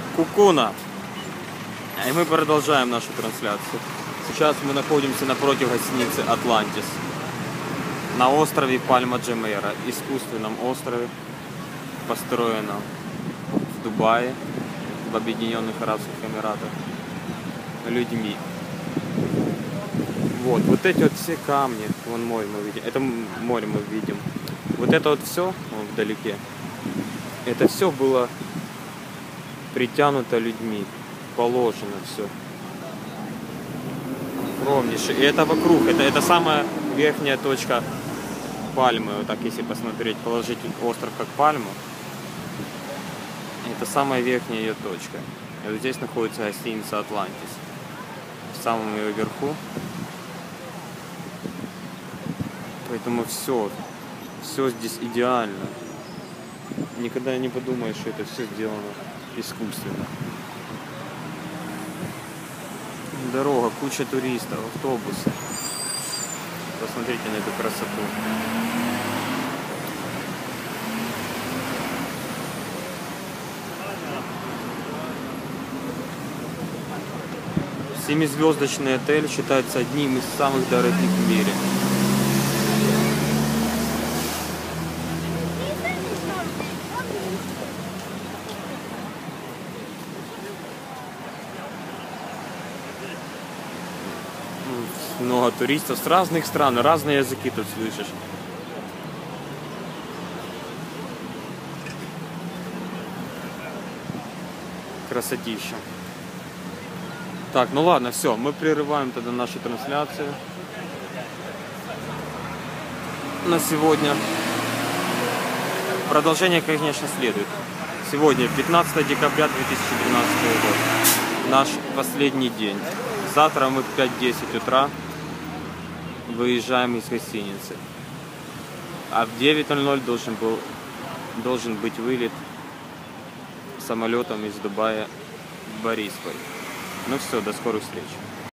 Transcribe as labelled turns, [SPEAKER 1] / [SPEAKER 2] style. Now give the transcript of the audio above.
[SPEAKER 1] Кукуна. И мы продолжаем нашу трансляцию. Сейчас мы находимся напротив гостиницы «Атлантис» на острове Пальма-де-Мейра, искусственном острове, построенном в Дубае, в Объединенных Арабских Эмиратах, людьми. Вот эти вот все камни, вон море мы видим, это море мы видим. Вот это вот все вдалеке, это все было притянуто людьми, положено все. Ровнейше. И это вокруг, это самая верхняя точка Пальмы. Вот так, если посмотреть, положить остров как Пальму, это самая верхняя ее точка. И вот здесь находится гостиница «Атлантис», в самом ее верху. Поэтому все здесь идеально. Никогда не подумаешь, что это все сделано искусственно. Дорога, куча туристов, автобусы. Посмотрите на эту красоту. Семизвездочный отель считается одним из самых дорогих в мире. Много туристов с разных стран, разные языки тут слышишь. Красотища. Так, ну ладно, все, мы прерываем тогда нашу трансляцию на сегодня. Продолжение, конечно, следует. Сегодня 15 декабря 2013 года. Наш последний день. Завтра мы в 5-10 утра выезжаем из гостиницы. А в 9:00 должен быть вылет самолетом из Дубая в Борисполь. Ну все, до скорых встреч.